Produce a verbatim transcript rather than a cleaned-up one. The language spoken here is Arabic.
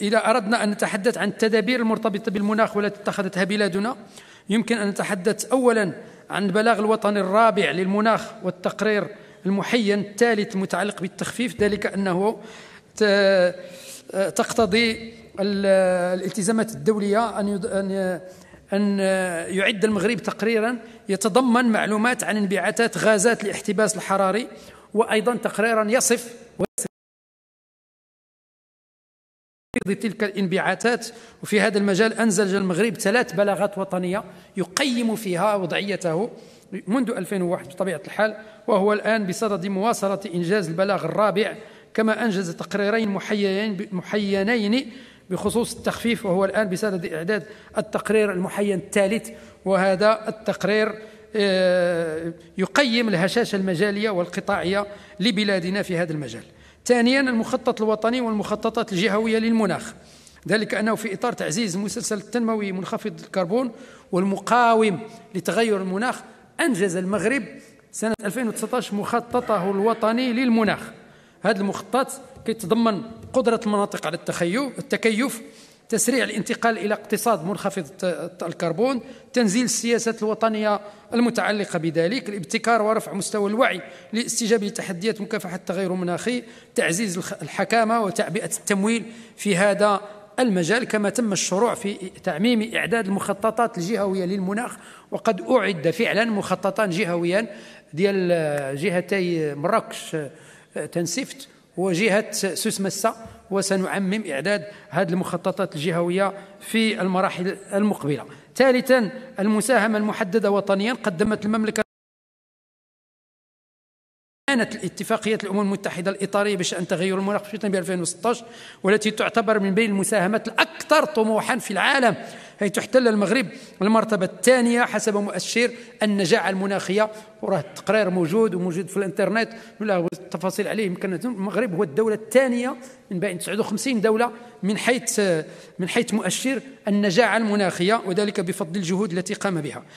إذا أردنا أن نتحدث عن التدابير المرتبطة بالمناخ والتي اتخذتها بلادنا، يمكن أن نتحدث أولا عن البلاغ الوطني الرابع للمناخ والتقرير المحين الثالث المتعلق بالتخفيف، ذلك أنه تقتضي الالتزامات الدولية أن أن يعد المغرب تقريرا يتضمن معلومات عن انبعاثات غازات الاحتباس الحراري، وأيضا تقريرا يصف تلك الانبعاثات. وفي هذا المجال أنزل المغرب ثلاث بلاغات وطنية يقيم فيها وضعيته منذ ألفين وواحد بطبيعة الحال، وهو الآن بصدد مواصلة إنجاز البلاغ الرابع، كما أنجز تقريرين محيينين محينين بخصوص التخفيف، وهو الآن بصدد إعداد التقرير المحين الثالث، وهذا التقرير يقيم الهشاشة المجالية والقطاعية لبلادنا في هذا المجال. ثانيا، المخطط الوطني والمخططات الجهوية للمناخ، ذلك أنه في إطار تعزيز المسلسل التنموي منخفض الكربون والمقاوم لتغير المناخ، أنجز المغرب سنة ألفين وتسعة عشر مخططه الوطني للمناخ. هذا المخطط كيتضمن قدرة المناطق على التكيف، تسريع الانتقال إلى اقتصاد منخفض الكربون، تنزيل السياسات الوطنية المتعلقة بذلك، الابتكار ورفع مستوى الوعي للاستجابة لتحديات مكافحة التغير المناخي، تعزيز الحكامة وتعبئة التمويل في هذا المجال، كما تم الشروع في تعميم إعداد المخططات الجهوية للمناخ، وقد أعد فعلا مخططان جهويان ديال جهتي مراكش تنسيفت وجهة سوس مسا، وسنعمم إعداد هذه المخططات الجهوية في المراحل المقبلة. ثالثا، المساهمة المحددة وطنيا، قدمت المملكة كانت الاتفاقية الأمم المتحدة الإطارية بشأن تغير المناخ في ألفين وستة عشر، والتي تعتبر من بين المساهمات الأكثر طموحا في العالم، حيث تحتل المغرب المرتبة الثانية حسب مؤشر النجاعة المناخية، وراه التقرير موجود وموجود في الانترنت ولا التفاصيل عليه. يمكن المغرب هو الدولة الثانية من بين تسعة وخمسين دولة من حيث من حيث مؤشر النجاعة المناخية، وذلك بفضل الجهود التي قام بها.